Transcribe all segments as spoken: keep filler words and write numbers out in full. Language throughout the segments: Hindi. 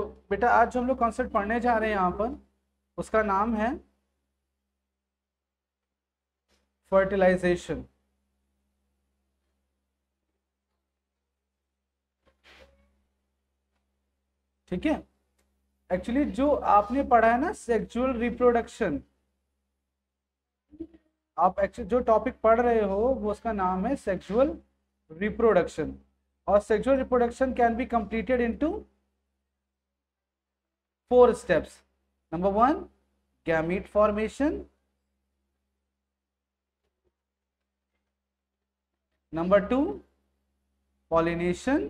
बेटा आज जो हम लोग कॉन्सेप्ट पढ़ने जा रहे हैं यहाँ पर, उसका नाम है फर्टिलाइजेशन। ठीक है, एक्चुअली जो आपने पढ़ा है ना सेक्सुअल रिप्रोडक्शन, आप एक्चुअली जो टॉपिक पढ़ रहे हो वो उसका नाम है सेक्सुअल रिप्रोडक्शन। और sexual reproduction can be completed into four steps. Number one, gamete formation. Number two, pollination.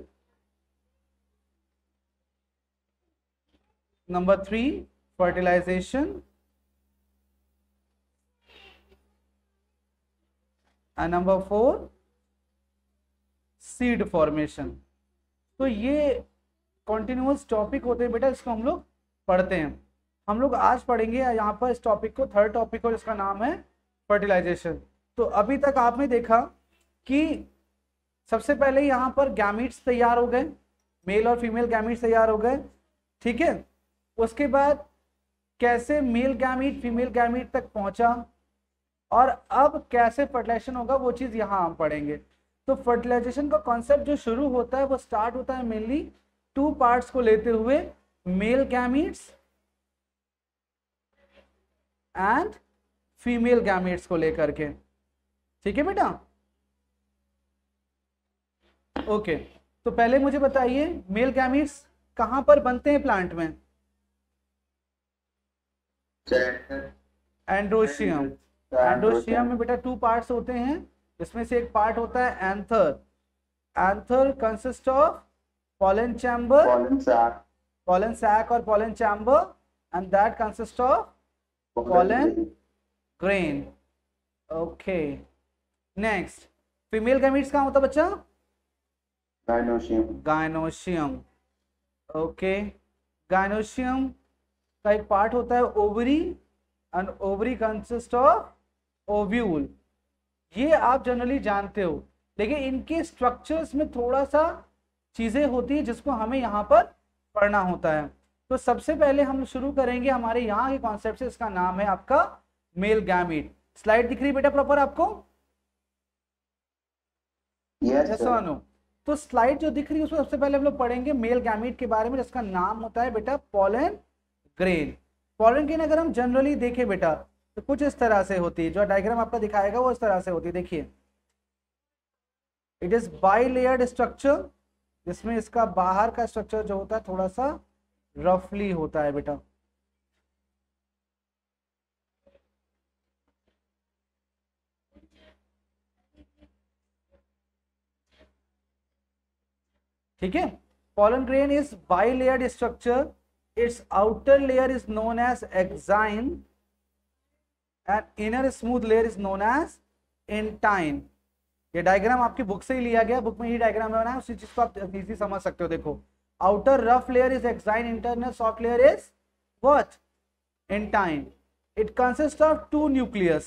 Number three, fertilization. And number four, seed formation. तो ये कॉन्टिन्यूअस टॉपिक होते हैं बेटा, इसको हम लोग पढ़ते हैं। हम लोग आज पढ़ेंगे यहाँ पर इस टॉपिक को, थर्ड टॉपिक को, जिसका नाम है फर्टिलाइजेशन। तो अभी तक आपने देखा कि सबसे पहले यहाँ पर गैमीट्स तैयार हो गए, मेल और फीमेल गैमीट्स तैयार हो गए। ठीक है, उसके बाद कैसे मेल गैमीट फीमेल गैमीट तक पहुंचा, और अब कैसे फर्टिलाइजेशन होगा वो चीज यहाँ हम पढ़ेंगे। तो फर्टिलाइजेशन का कॉन्सेप्ट जो शुरू होता है वो स्टार्ट होता है मेनली टू पार्ट्स को लेते हुए, male gametes and female gametes को लेकर के। ठीक है बेटा, ओके। तो पहले मुझे बताइए मेल गैमीट्स कहां पर बनते हैं प्लांट में? एंड्रोशियम। एंड्रोशियम में बेटा टू पार्ट्स होते हैं, इसमें से एक पार्ट होता है anther. Anther consist of pollen chamber, pollen sac, pollen sac or pollen chamber, and that consists of pollen grain. Okay, next, female gametes कहाँ होता बच्चा? gynoecium, gynoecium. Okay, gynoecium का एक पार्ट होता है ovary, and ovary consist of ovule. ये आप जनरली जानते हो, लेकिन इनके स्ट्रक्चर्स में थोड़ा सा चीजें होती है जिसको हमें यहाँ पर पढ़ना होता है। तो सबसे पहले हम शुरू करेंगे हमारे यहाँ के कॉन्सेप्ट से, इसका नाम है आपका मेल गैमीट। स्लाइड दिख रही है बेटा प्रॉपर आपको? yes yes sir. or no? तो स्लाइड जो दिख रही है उसमें सबसे पहले हम लोग पढ़ेंगे मेल गैमीट के बारे में, जिसका नाम होता है बेटा पॉलन ग्रेन। पॉलन ग्रेन अगर हम जनरली देखें बेटा तो कुछ इस तरह से होती है, जो डायग्राम आपका दिखाएगा वो इस तरह से होती है। देखिए, it is bilayered structure, जिसमें इसका बाहर का स्ट्रक्चर जो होता है थोड़ा सा रफली होता है बेटा। ठीक है, pollen grain is bilayered structure. Its outer layer is known as exine and inner smooth layer is known as intine. ये डायग्राम आपकी बुक से ही लिया गया, बुक में ही डायग्राम बना है, उसी चीज को आप इजी समझ सकते हो। देखो, outer rough layer is exine, internal soft layer is what? Intine. It consist of two nucleus.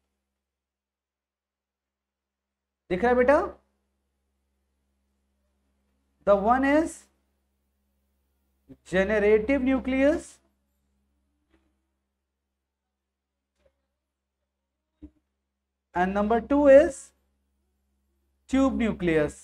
दिख रहा है बेटा? The one is generative nucleus and number two is tube nucleus.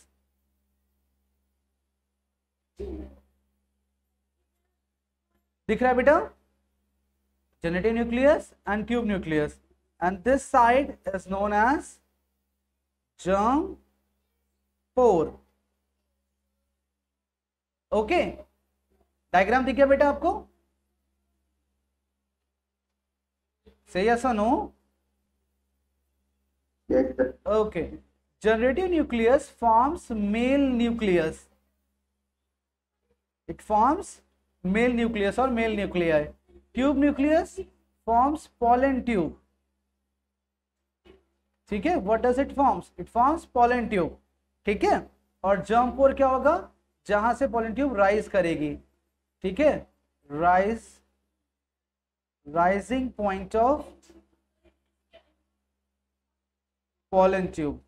दिख रहा है बेटा? generative nucleus and tube nucleus, and this side is known as germ pore. Okay, diagram दिख गया बेटा आपको? से यस और no? yes sir. Okay, generative nucleus forms male nucleus, it forms male nucleus और male nuclei. Tube nucleus forms pollen tube. ठीक है, what does it forms? It forms pollen tube. ठीक है, और जर्म पोर क्या होगा? जहां से पॉलन ट्यूब राइज करेगी। ठीक है, rise rising point of pollen tube.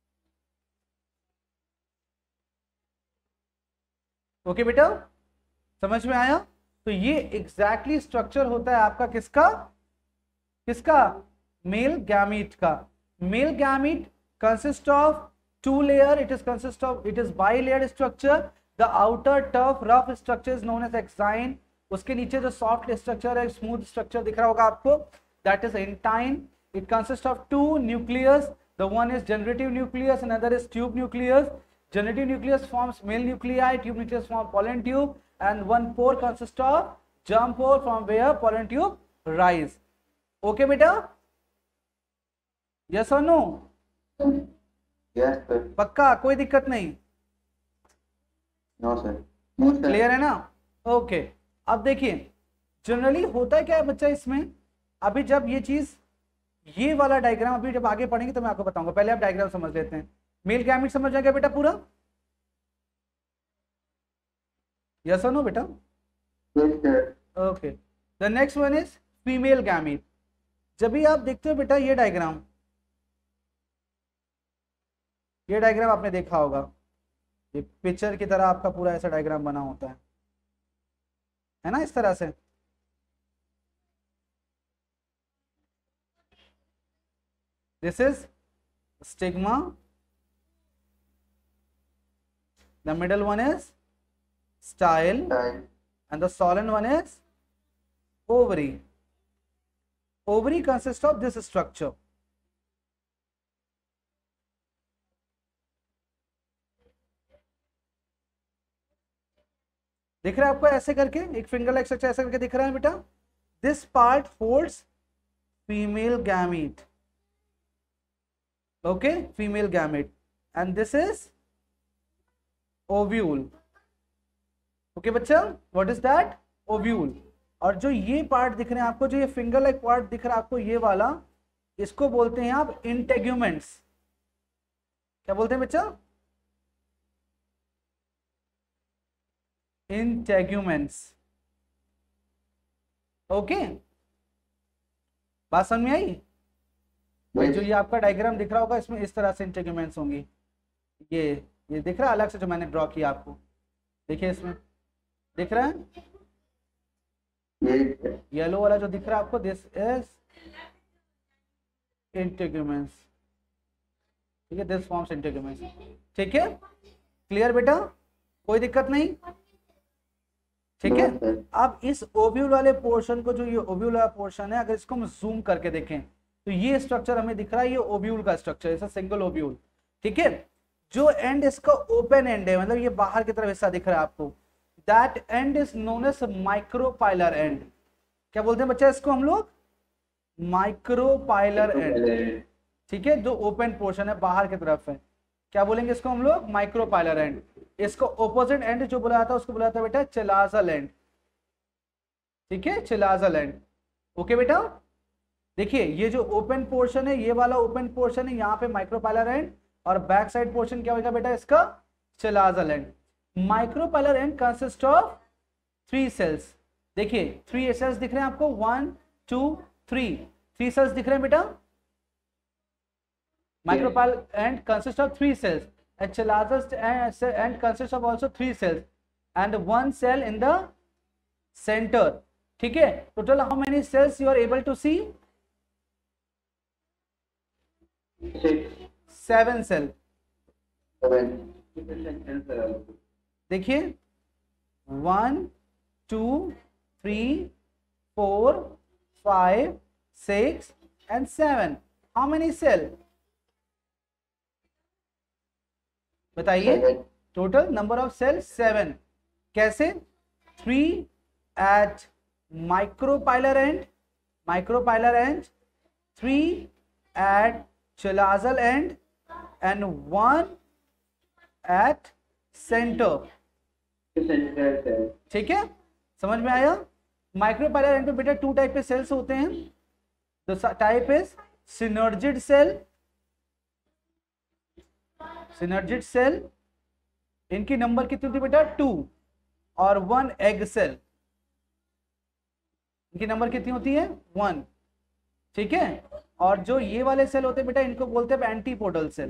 Okay बेटा, समझ में आया? तो ये एग्जैक्टली स्ट्रक्चर होता है आपका किसका किसका मेल गैमीट का। Male gamete consist of two layer, it is consist of it is bi-layered structure. The outer tough rough structure is known as exine. उसके नीचे जो soft structure है, smooth structure दिख रहा होगा आपको, that is intine. It consists of two nucleus. The one is generative nucleus, another is tube nucleus. Generative nucleus forms male nuclei, tube nucleus form pollen tube, and one pore consists of germ pore from where pollen tube rise. Okay बेटा? Yes or no? Yes sir. पक्का, कोई दिक्कत नहीं? No sir. No sir. Clear है ना? Okay okay. अब देखिए जनरली होता है क्या है बच्चा इसमें, अभी जब ये चीज ये वाला डायग्राम अभी जब आगे पढ़ेंगे तो मैं आपको बताऊंगा, पहले आप डायग्राम समझ लेते हैं। मेल गैमेट समझ जाएगा बेटा पूरा? यस और नो बेटा? Yes sir. Okay, the next one is female gamete. जब भी आप देखते हो बेटा ये डायग्राम, ये डायग्राम आपने देखा होगा, ये पिक्चर की तरह आपका पूरा ऐसा डायग्राम बना होता है है ना, इस तरह से। This is stigma, the middle one is style, and the swollen one is ovary. Ovary consist of this structure. दिख रहा है आपको ऐसे करके, एक फिंगर लाइक स्ट्रक्चर ऐसे करके दिख रहा है बेटा। This part holds female gamete, okay, female gamete, and this is ovule. Okay बच्चा, व्हाट इज दैट? ओव्यूल। और जो ये पार्ट दिख रहे हैं आपको, जो ये फिंगर लाइक पार्ट दिख रहा है आपको, ये वाला, इसको बोलते हैं आप इंटेग्यूमेंट्स। क्या बोलते हैं बच्चा? इंटेग्यूमेंट्स। ओके, बात समझ में आई? भाई जो ये आपका डायग्राम दिख रहा होगा, इसमें इस तरह से इंटेग्यूमेंट्स होंगी। ये ये दिख रहा है अलग से जो मैंने ड्रॉ किया आपको, देखिए इसमें दिख रहा है येलो वाला जो दिख रहा है आपको, दिस इज इंटेग्यूमेंट्स। ठीक है, दिस फॉर्म्स इंटेग्यूमेंट्स। ठीक है, क्लियर बेटा? कोई दिक्कत नहीं? ठीक है। अब इस ओव्यूल वाले पोर्शन को, जो ये ओव्यूल वाला पोर्शन है, अगर इसको हम जूम करके देखें तो ये स्ट्रक्चर हमें दिख रहा है, ये ओव्यूल का स्ट्रक्चर है, सिंगल ओव्यूल। ठीक है, जो एंड इसका ओपन एंड है, मतलब ये बाहर की तरफ हिस्सा दिख रहा है आपको, that end is known as micropylar end. क्या बोलते हैं बच्चा इसको हम लोग? Micropylar end. ठीक है, जो ओपन पोर्शन है बाहर की तरफ है, क्या बोलेंगे इसको हम लोग? Micropylar end. इसको ऑपोजिट एंड जो बोला जाता है उसको बोला जाता है बेटा चिलाजल एंड। ठीक है, चिलाजल एंड। ओके बेटा, देखिए ये जो ओपन पोर्शन है, ये वाला ओपन पोर्शन है, यहाँ पे माइक्रोपाइलर एंड, और बैक साइड पोर्शन क्या होगा बेटा इसका? Chalazal end. Micropylar end consist of three cells. देखिए थ्री सेल्स दिख रहे हैं आपको, one two three, three cells दिख रहे हैं बेटा। Micropyle end consists of three cells, and chalazus end consists of also three cells, and one cell in the center. ठीक है, total how many cells you are able to see? Six. Seven cell. Seven. देखिए one, two, three, four, five, six, and seven. How many cell? बताइए। Total number of cell seven. कैसे? Three at micropylar end, micropylar end, three at chalazal end, and one at centre. ठीक है, समझ में आया? माइक्रोपाइलर एंड पे बेटा टू टाइप के सेल्स होते हैं। The type is synergid cell, synergid cell, इनकी नंबर कितनी होती है बेटा? टू, और वन एग सेल, इनकी नंबर कितनी होती है? वन। ठीक है, और जो ये वाले सेल होते हैं बेटा, इनको बोलते हैं antipodal cell,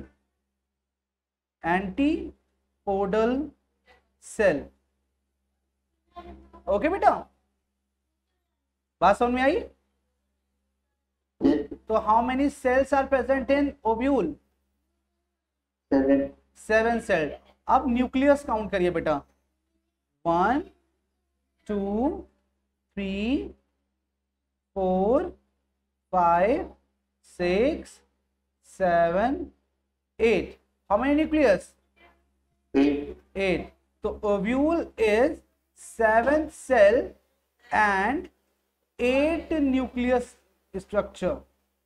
antipodal cell. Okay बेटा, बात समझ में आई? Yes. तो how many cells are present in ovule? Seven. Seven cell. अब न्यूक्लियस काउंट करिए बेटा, one two three four five six seven eight. How many nucleus? Eight. Eight. तो ovule is seven cell and eight nucleus structure.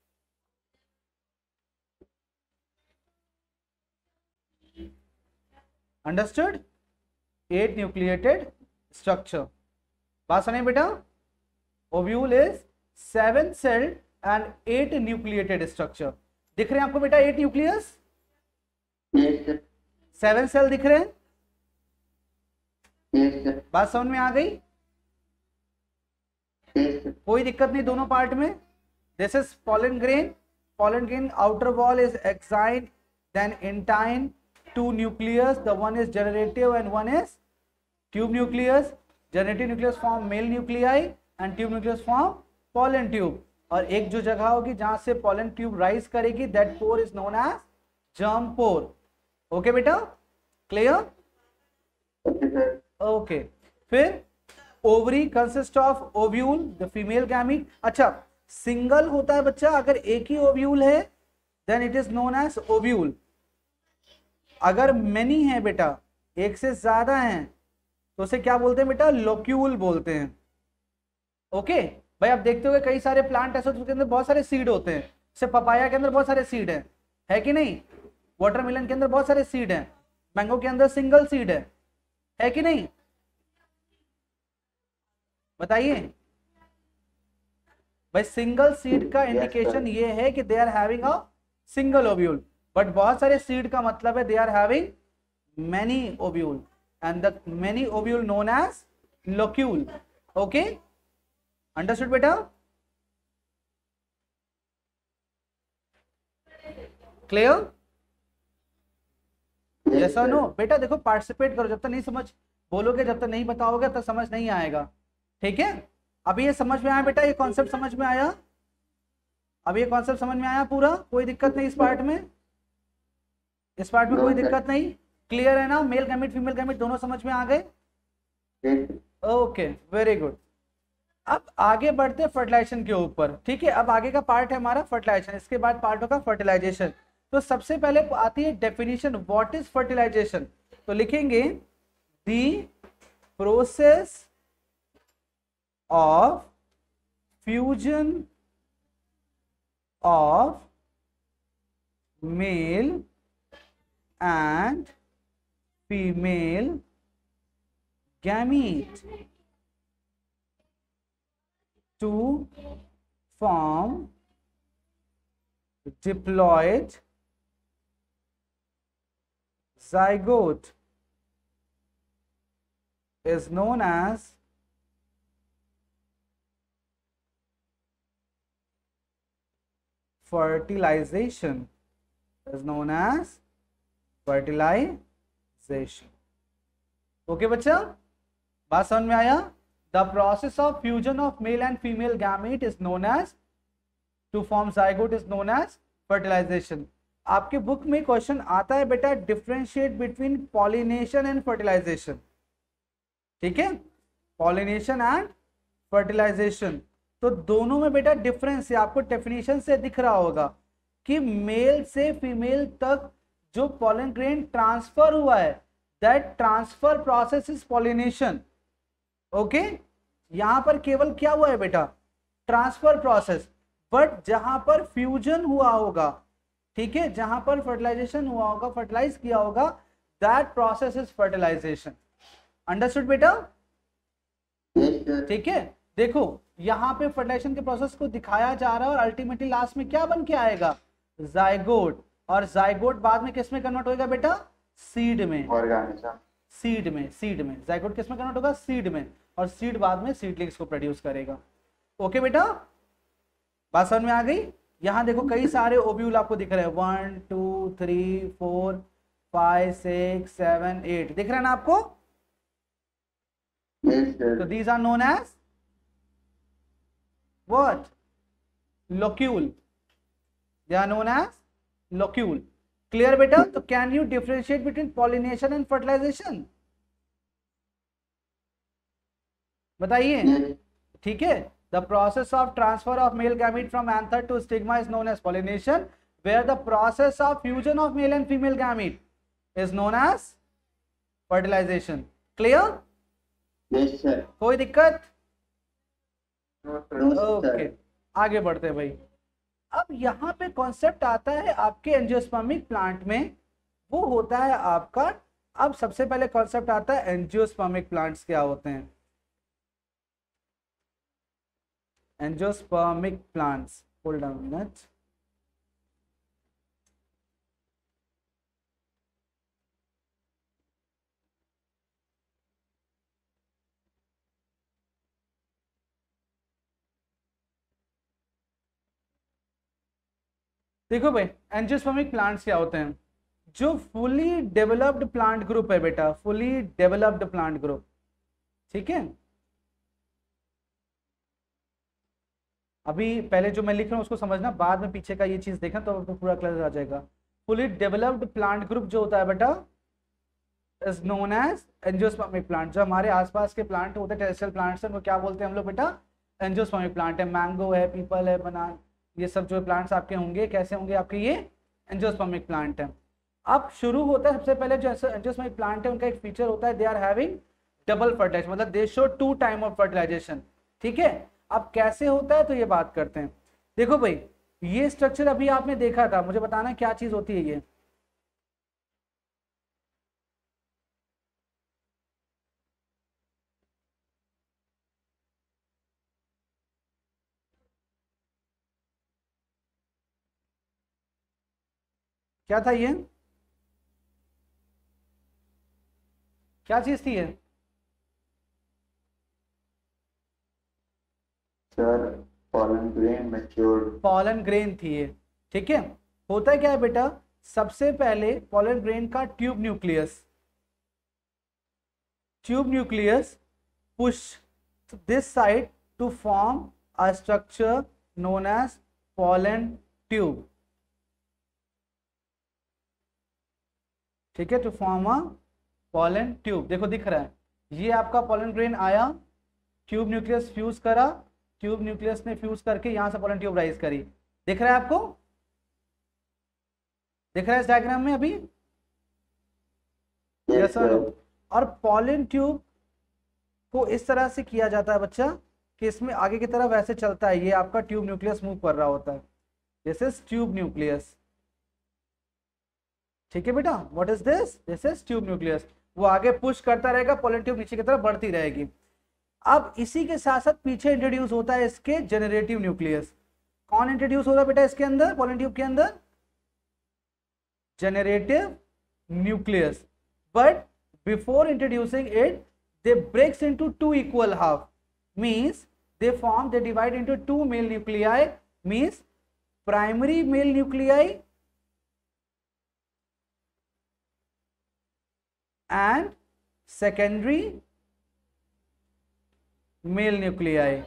Understood? Eight nucleated structure. बात सुनिए बेटा, ovule is seven cell and eight nucleated structure. दिख रहे हैं आपको बेटा eight nucleus? Yes, sir. Seven cell दिख रहे हैं? Yes, sir. बात समझ में आ गई? Yes, sir. कोई दिक्कत नहीं दोनों पार्ट में। This is pollen grain. Pollen grain outer wall is exine, then intine, two nucleus. The one is generative and one is tube nucleus. Generative nucleus form male nuclei and tube nucleus form pollen tube. और एक जो जगह होगी जहां से pollen tube rise करेगी, that pore is known as germ pore. Okay बेटा, क्लियर? Okay, sir. ओके, फिर ovary consist of ovule, the female gamete. अच्छा, सिंगल होता है बच्चा अगर एक ही ओव्यूल है, then it is known as ovule. अगर मेनी है बेटा, एक से ज्यादा हैं, तो उसे क्या बोलते हैं बेटा? लोक्यूल बोलते हैं। ओके भाई, आप देखते हो कई सारे प्लांट ऐसे होते हैं उसके अंदर बहुत सारे सीड होते हैं। जैसे पपाया के अंदर बहुत सारे सीड हैं, है कि नहीं? वाटरमेलन के अंदर बहुत सारे सीड हैं, मैंगो के अंदर सिंगल सीड है, है कि नहीं? बताइए भाई, सिंगल सीड का इंडिकेशन Yes, ये है कि they are having a single ovule, but बहुत सारे सीड का मतलब है they are having many ovule and the many ovule known as locule. Okay, understood बेटा? क्लियर? यस और नो? बेटा देखो, पार्टिसिपेट करो, जब तक नहीं समझ बोलोगे, जब तक नहीं बताओगे तब समझ नहीं आएगा। ठीक है, अभी ये समझ में आया बेटा? ये कॉन्सेप्ट समझ में आया? अभी ये कॉन्सेप्ट समझ में आया पूरा? कोई दिक्कत नहीं इस पार्ट में? इस पार्ट में कोई दिक्कत नहीं? क्लियर है ना? मेल गैमेट फीमेल गैमेट दोनों समझ में आ गए? Yes. Okay, very good. अब आगे बढ़ते फर्टिलाइजेशन के ऊपर। ठीक है, अब आगे का पार्ट है हमारा फर्टिलाइजेशन, इसके बाद पार्ट होगा फर्टिलाइजेशन। तो सबसे पहले आती है डेफिनेशन, व्हाट इज फर्टिलाइजेशन। तो लिखेंगे the process of fusion of male and female gamete to form diploid zygote is known as fertilization, is known as fertilization. Okay बच्चा, बात समझ में आया? The process of fusion of male and female gamete is known as to form zygote is known as fertilization. आपके बुक में क्वेश्चन आता है बेटा, differentiate between pollination and fertilization. ठीक है, पॉलिनेशन एंड फर्टिलाइजेशन, तो दोनों में बेटा डिफरेंस है। आपको डेफिनेशन से दिख रहा होगा कि मेल से फीमेल तक जो पॉलन ग्रेन ट्रांसफर हुआ है, that transfer process is pollination. Okay, यहां पर केवल क्या हुआ है बेटा? Transfer process. बट जहां पर फ्यूजन हुआ होगा, ठीक है, जहां पर फर्टिलाइजेशन हुआ होगा, फर्टिलाइज किया होगा, that process is fertilization. Understood बेटा? Yes, sir. ठीक है, देखो यहाँ पे फर्टिलाइजेशन के प्रोसेस को दिखाया जा रहा है और अल्टीमेटली लास्ट में क्या बन के आएगा? जाइगोट। और जाइगोट बाद में किस में कन्वर्ट होगा बेटा? सीड में। Organism. सीड में, सीड में जाइगोट किस में कन्वर्ट होगा? सीड में। और सीड बाद में सीडलिंग्स को प्रोड्यूस करेगा। ओके बेटा, बात समझ में आ गई? यहाँ देखो कई सारे ओव्यूल आपको दिख रहे हैं, one two three four five six seven eight, दिख रहे हैं ना आपको? Yes, So sir. these are known as what? Locule. They are known as locule. Clear beta? So can you differentiate between pollination and fertilization? बताइए. Yes. ठीक है. The process of transfer of male gamete from anther to stigma is known as pollination, where the process of fusion of male and female gamete is known as fertilization. Clear? Yes, sir. कोई दिक्कत? No, sir. ओके, आगे बढ़ते हैं भाई. अब यहाँ पे कॉन्सेप्ट आता है आपके एंजियोस्पर्मिक प्लांट में, वो होता है आपका. अब सबसे पहले कॉन्सेप्ट आता है एंजियोस्पर्मिक प्लांट्स क्या होते हैं. Angiospermic plants, hold on minute. देखो भाई, एंजियोस्पर्मिक प्लांट्स क्या होते हैं. जो फुली डेवलप्ड प्लांट ग्रुप है बेटा, फुली डेवलप्ड प्लांट ग्रुप. ठीक है. अभी पहले जो मैं लिख रहा हूँ उसको समझना, बाद में पीछे का ये चीज देखना तो आपको पूरा क्लियर आ जाएगा. फुली डेवलप्ड प्लांट ग्रुप जो होता है बेटा is known as angiospermic plant. जो हमारे आसपास के प्लांट होते हैं, टेरेस्ट्रियल प्लांट्स हैं, वो क्या बोलते हैं हम लोग बेटा? एंजियोस्पर्मिक प्लांट है. मैंगो है, पीपल है, बनाना, ये सब जो प्लांट्स आपके होंगे कैसे होंगे आपके? ये एंजियोस्पर्मिक प्लांट है. अब शुरू होता है सबसे पहले जो एंजियोस्पर्मिक प्लांट है उनका एक फीचर होता है, they are having double fertilization, मतलब they show two time of fertilization. ठीक है. अब कैसे होता है तो ये बात करते हैं. देखो भाई, ये स्ट्रक्चर अभी आपने देखा था, मुझे बताना क्या चीज होती है ये. क्या था ये? क्या चीज थी ये? Sir, pollen grain matured. Pollen grain थी ये. ठीक है. होता है क्या है बेटा, सबसे पहले पॉलन ग्रेन का tube nucleus, tube nucleus push this side to form a structure known as pollen tube. ठीक है, to form a pollen tube. देखो दिख रहा है, ये आपका पॉलन ग्रेन आया, ट्यूब न्यूक्लियस फ्यूज करा, ट्यूब न्यूक्लियस ने फ्यूज करके यहां से पॉलन ट्यूब राइज करी. दिख रहा है आपको? दिख रहा है इस डायग्राम में अभी? Yes, यस और sir. नो? और पॉलन ट्यूब को इस तरह से किया जाता है बच्चा कि इसमें आगे की तरफ ऐसे चलता है, ये आपका ट्यूब न्यूक्लियस मूव कर रहा होता है. This is tube nucleus. ठीक है बेटा, what is this? This is tube nucleus. वो आगे पुश करता रहेगा, पॉलन ट्यूब नीचे की तरफ बढ़ती रहेगी. अब इसी के साथ साथ पीछे इंट्रोड्यूस होता है इसके जेनरेटिव न्यूक्लियस. कौन इंट्रोड्यूस होगा बेटा इसके अंदर, पॉलन ट्यूब के अंदर? Generative nucleus. But before introducing it they breaks into two equal half, means they form, they divide into two male nuclei, means primary male nuclei and secondary male nuclei.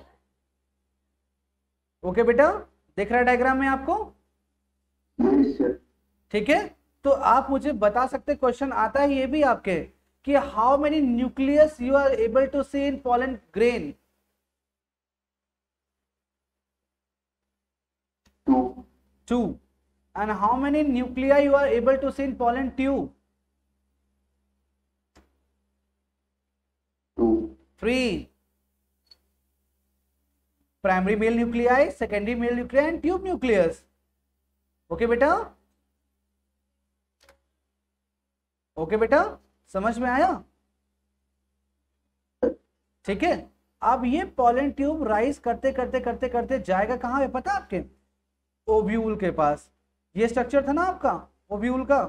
Okay बेटा, दिख रहा है डायग्राम में आपको? Yes, sir. ठीक है. तो आप मुझे बता सकते, क्वेश्चन आता है ये भी आपके कि how many nucleus you are able to see in pollen grain? Two. Two. And how many nuclei you are able to see in pollen tube? Two. Three. Primary male nuclei, secondary male nuclei and tube nucleus. Okay बेटा? ओके बेटा, समझ में आया? ठीक है. अब ये पॉलन ट्यूब राइज करते करते करते करते जाएगा कहां है पता आपके? ओव्यूल के पास. ये स्ट्रक्चर था ना आपका ओव्यूल का,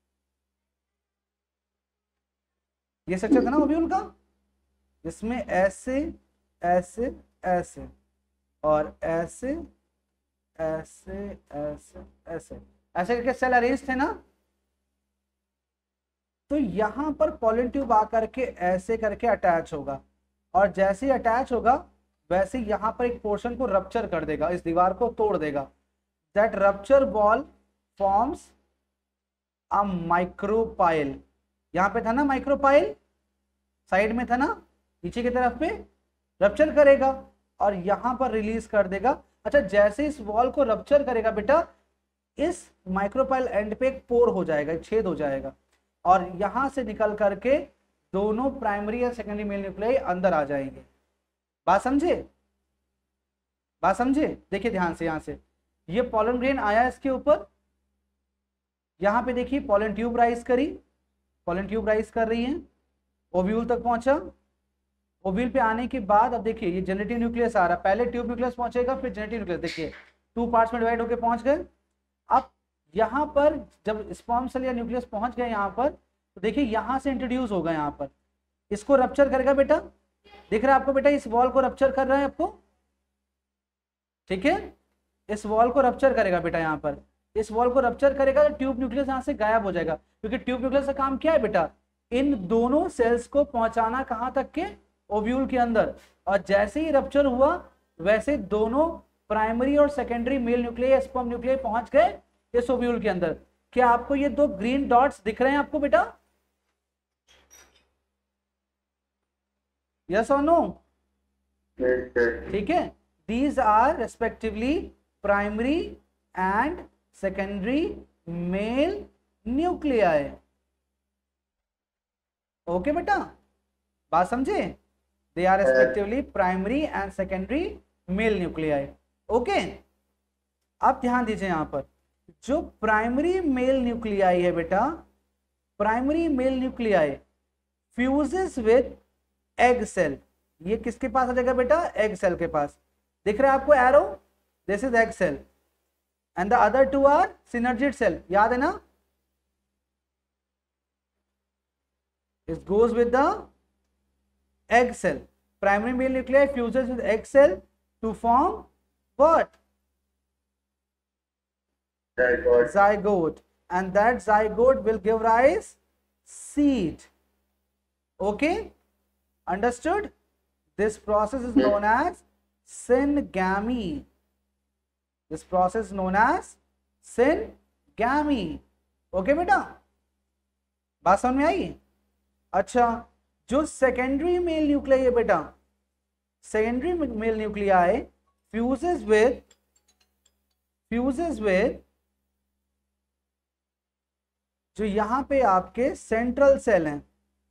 ये स्ट्रक्चर था ना ओव्यूल का. इसमें ऐसे ऐसे ऐसे और ऐसे ऐसे ऐसे ऐसे ऐसे करके सेल अरेंज थे ना. तो यहां पर पॉलन ट्यूब आकर के ऐसे करके अटैच होगा और जैसे ही अटैच होगा वैसे ही यहाँ पर एक पोर्शन को रप्चर कर देगा, इस दीवार को तोड़ देगा। That rupture wall forms a micropyle. यहाँ पे था ना माइक्रोपाइल, साइड में था ना, नीचे की तरफ पे रप्चर करेगा और यहाँ पर रिलीज कर देगा। अच्छा, जैसे इस वॉल को रप्चर करेगा बेटा, इस माइक्रोपाइल एंड पे एक पोर हो जाएगा, एक छेद हो जाएगा और यहां से निकल करके दोनों प्राइमरी या सेकेंडरी मेल न्यूक्लियाई अंदर आ जाएंगे। बात समझे, बात समझे? देखिए ध्यान से, यहां से ये पॉलन ग्रेन आया इसके ऊपर, यहां पे देखिए पॉलन ट्यूब राइज करी, पॉलन ट्यूब राइज कर रही है, ओव्यूल तक पहुंचा। ओव्यूल पे आने के बाद अब देखिए ये जनरेटिव न्यूक्लियस आ रहा, पहले ट्यूब न्यूक्लियस पहुंचेगा फिर जनरेटिव न्यूक्लियस। देखिए टू पार्ट्स में डिवाइड होकर पहुंच गए। अब यहाँ पर जब स्पर्म सेल या न्यूक्लियस पहुंच गए यहाँ पर, तो देखिए यहाँ से इंट्रोड्यूस होगा, यहाँ पर इसको रप्चर करेगा बेटा। दिख रहा है आपको बेटा, इस वॉल को रप्चर कर रहा है आपको, ठीक है, इस वॉल को रप्चर करेगा बेटा। यहाँ पर इस वॉल को रप्चर करेगा तो ट्यूब न्यूक्लियस यहाँ से गायब हो जाएगा, क्योंकि ट्यूब न्यूक्लियस का काम क्या है बेटा, इन दोनों सेल्स को पहुंचाना कहाँ तक के, ओव्यूल के अंदर। और जैसे ही रप्चर हुआ वैसे दोनों प्राइमरी और secondary male nuclei sperm nuclei पहुंच गए इस ओव्यूल के अंदर। क्या आपको ये दो ग्रीन डॉट्स दिख रहे हैं आपको बेटा? यस और नो? ठीक है, these are respectively primary and secondary male nuclei. Okay बेटा, बात समझे? They are respectively primary and secondary male nuclei. Okay, आप ध्यान दीजिए यहां पर, जो प्राइमरी मेल न्यूक्लियाई है बेटा, primary male nuclei fuses with egg cell. ये किसके पास आ जाएगा बेटा? एग सेल के पास। दिख रहा है आपको arrow? This is egg cell and the other two are synergid cell. याद है ना? It goes with the egg cell. Primary male nuclei fuses with egg cell to form what? Zygote. Zygote. And that zygote will give rise seed. Okay, understood? This process is known as syngamy. This process is known as syngamy. Okay बेटा, बात समझ में आई? अच्छा, जो सेकेंडरी मेल न्यूक्लियाई है बेटा, secondary male nuclei fuses with fuses with जो यहां पे आपके सेंट्रल सेल हैं,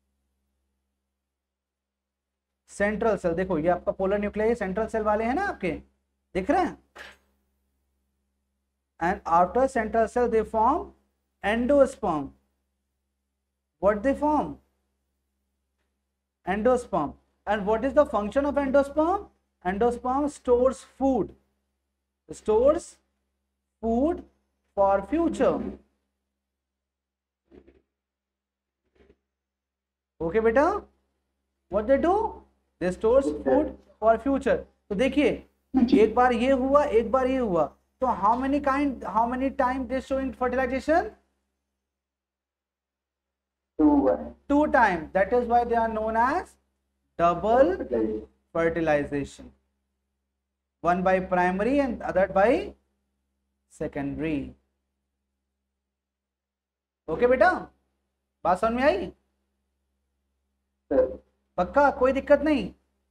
सेंट्रल सेल। देखो ये आपका पोलर न्यूक्लियाई सेंट्रल सेल वाले हैं ना आपके, दिख रहे हैं? And after central cell they form endosperm. What they form? Endosperm. And what is the function of endosperm? Endosperm stores food, stores food for future. Okay बेटा, what they do? They stores food for future. तो देखिए एक बार ये हुआ, एक बार ये हुआ, तो how many kind, how many time they show in fertilization? Two. Two time. That is why they are known as double fertilization, one by primary and other by secondary. Okay बेटा, बात समझ में आई? पक्का, कोई दिक्कत नहीं?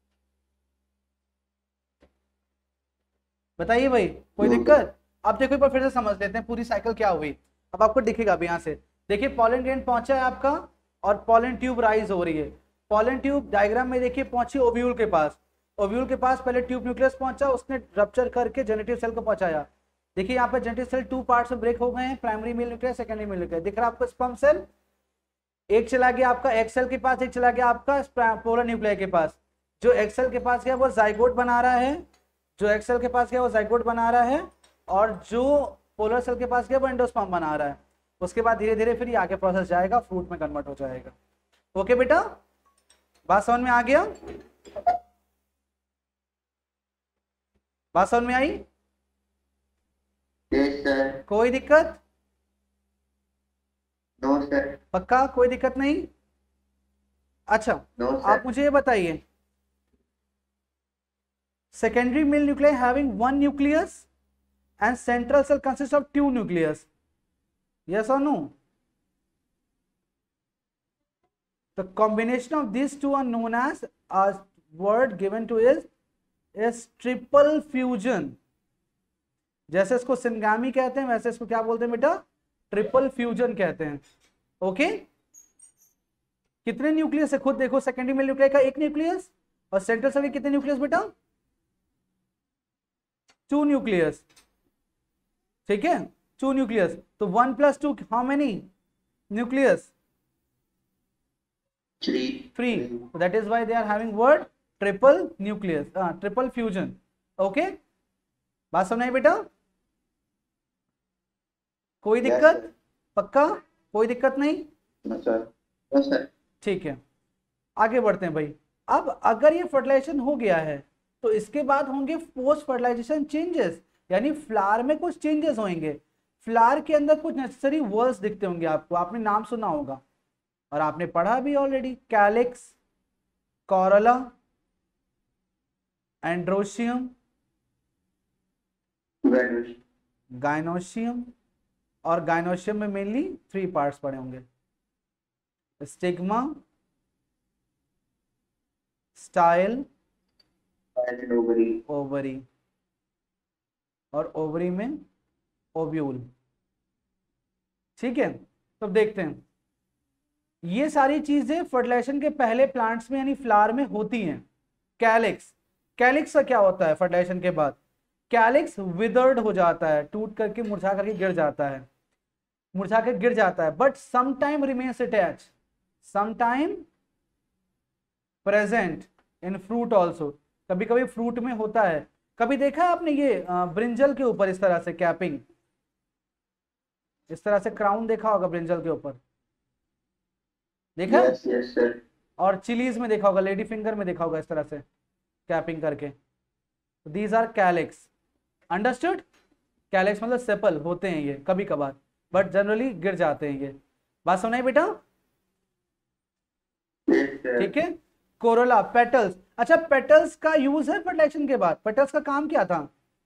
बताइए भाई, कोई दिक्कत? अब देखो एक बार फिर से समझ लेते हैं पूरी साइकिल क्या हुई। अब आपको दिखेगा अभी यहाँ से, देखिए पॉलन ग्रेन पहुंचा है आपका और पॉलन ट्यूब राइज हो रही है। पॉलन ट्यूब डायग्राम में देखिए पहुंची ओव्यूल के पास, ओव्यूल के पास पहले ट्यूब न्यूक्लियस पहुंचा, उसने रप्चर करके जेनेटिव सेल को पहुंचाया। देखिए यहाँ पे जेनेटिव सेल टू पार्ट्स में ब्रेक हो गए हैं, primary male nucleus, secondary male nucleus. दिख रहा है आपको स्पर्म सेल, एक चला गया आपका एक्स सेल के पास, एक चला गया आपका पोलर न्यूक्लियाई के पास। जो एक्स सेल के पास गया वो जाइगोट बना रहा है, जो एक्स सेल के पास गया वो जाइगोट बना रहा है, और जो पोलर सेल के पास गया वो एंडोस्पर्म बना रहा है। उसके बाद धीरे धीरे फिर ये आगे प्रोसेस जाएगा, फ्रूट में कन्वर्ट हो जाएगा। ओके बेटा, बात समझ में आ गया? बात समझ में आई? Yes sir. कोई दिक्कत? No sir. पक्का, कोई दिक्कत नहीं? अच्छा No sir. आप मुझे ये बताइए, secondary male nuclei having one nucleus and central cell consists of two nucleus. Yes or no? The combination of these two are known as, a word given to is is triple fusion. जैसे इसको सिंगामी कहते हैं वैसे इसको क्या बोलते हैं बेटा? ट्रिपल फ्यूजन कहते हैं. Okay okay? कितने न्यूक्लियस है खुद देखो. सेकेंडरी मेल न्यूक्लियस का एक न्यूक्लियस और सेंट्रल सेल के कितने न्यूक्लियस बेटा? Two nucleus. ठीक है, टू न्यूक्लियस. तो one plus two how many nucleus? Three. Three. So that is why they are having word triple nucleus, uh, triple fusion. Okay? बात समझ आई बेटा? कोई दिक्कत? पक्का? कोई दिक्कत नहीं? No sir. No sir. ठीक है, आगे बढ़ते हैं भाई. अब अगर ये फर्टिलाइजेशन हो गया है तो इसके बाद होंगे पोस्ट फर्टिलाइजेशन चेंजेस, यानी फ्लावर में कुछ चेंजेस होंगे. फ्लावर के अंदर कुछ नेसेसरी वर्ड्स दिखते होंगे आपको, आपने नाम सुना होगा और आपने पढ़ा भी already. Calyx, corolla, androecium, Values. Gynoecium. और गाइनोशियम में मेनली थ्री पार्ट्स पड़े होंगे. Stigma, style, And ovary. Ovary. और ओवरी में ओव्यूल. ठीक है, तो अब देखते हैं. ये सारी चीजें फर्टिलाइजेशन के पहले प्लांट्स में यानी फ्लावर में होती हैं. कैलिक्स, कैलिक्स का क्या होता है फर्टिलाइजेशन के बाद? कैलिक्स विदर्ड हो जाता है, टूट करके मुरझा करके गिर जाता है, मुरझा कर गिर जाता है. But sometime remains attach, sometime present in fruit also. कभी कभी फ्रूट में होता है. कभी देखा है आपने ये ब्रिंजल के ऊपर इस तरह से कैपिंग, इस तरह से क्राउन देखा होगा ब्रिंजल के ऊपर, देखा? Yes, yes sir. और चिलीज में देखा होगा, लेडी फिंगर में देखा होगा इस तरह से कैपिंग करके. These are calyx. Understood? Calyx मतलब सेपल होते हैं ये कभी कभार, बट जनरली गिर जाते हैं ये. बात सुनाई बेटा? Yes sir. ठीक है. Corolla, petals. अच्छा, पेटल्स का यूज है फर्टिलाइजेशन के बाद. पेटल्स का काम क्या था?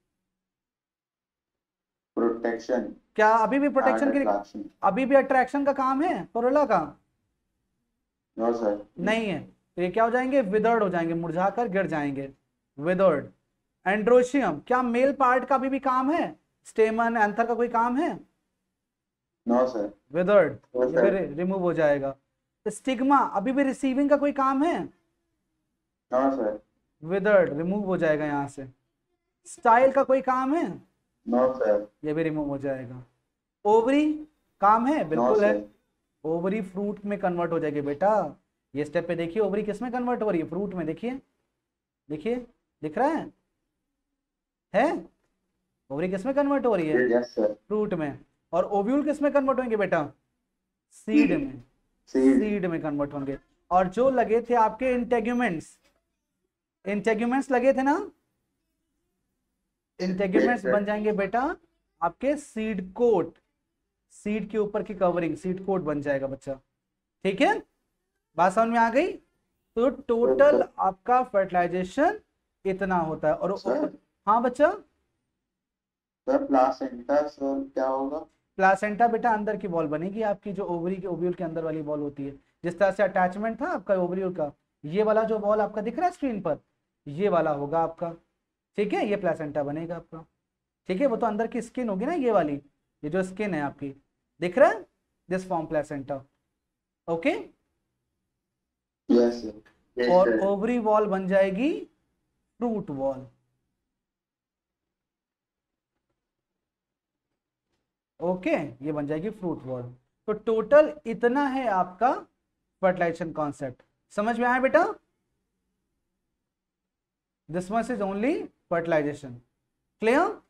Protection. क्या अभी भी प्रोटेक्शन and के लिए, attraction. अभी भी अट्रैक्शन का काम है कोरोला का? No sir. नहीं है. तो ये क्या हो जाएंगे? विदर्ड हो जाएंगे, मुरझाकर गिर जाएंगे, विदर्ड. एंड्रोशियम, क्या मेल पार्ट का अभी भी काम है? स्टेमन, एंथर का कोई काम है? No sir. Withered, No sir. Remove हो जाएगा. स्टिग्मा, अभी भी रिसीविंग का कोई काम है? No sir. विदर्ड, रिमूव हो जाएगा यहाँ से. स्टाइल का कोई काम है? No sir. ये भी रिमूव हो जाएगा. ओवरी काम है? No बिल्कुल है. sir. ओवरी फ्रूट में कन्वर्ट हो जाएगी बेटा. ये स्टेप पे देखिए, ओवरी किस में कन्वर्ट हो रही है? फ्रूट में. देखिए, देखिए, दिख रहा है? है ओवरी किस में कन्वर्ट हो रही है? Yes sir. फ्रूट में. और ओव्यूल किस में कन्वर्ट होंगे बेटा? सीड में. Seed. सीड में कन्वर्ट होंगे. और जो लगे थे आपके इंटेग्यूमेंट्स, इंटेग्यूमेंट्स लगे थे ना, इंटेग्यूमेंट्स Yes, sir. बन जाएंगे बेटा आपके सीड कोट. सीड के ऊपर की कवरिंग सीड कोट बन जाएगा बच्चा. ठीक है, बात समझ में आ गई? तो टोटल Yes, आपका फर्टिलाइजेशन इतना होता है. और Sir. हाँ बच्चा, Sir, placenta sir क्या होगा? प्लासेंटा बेटा अंदर की वॉल बनेगी आपकी, जो ओवरी के ओव्यूल के अंदर वाली वॉल होती है. जिस तरह से अटैचमेंट था आपका ओवरी का, ये वाला जो वॉल आपका दिख रहा है स्क्रीन पर, ये वाला होगा आपका. ठीक है, ये प्लासेंटा बनेगा आपका. ठीक है, वो तो अंदर की स्किन होगी ना, ये वाली, ये जो स्किन है आपकी, दिख रहा है? This form placenta. Okay. Yes sir. Yes और sir. ओवरी वॉल बन जाएगी फ्रूट वॉल. ओके, ये बन जाएगी फ्रूट वॉल. तो टोटल इतना है आपका फर्टिलाइजेशन कॉन्सेप्ट. समझ में आया बेटा? This much is only fertilization. Clear?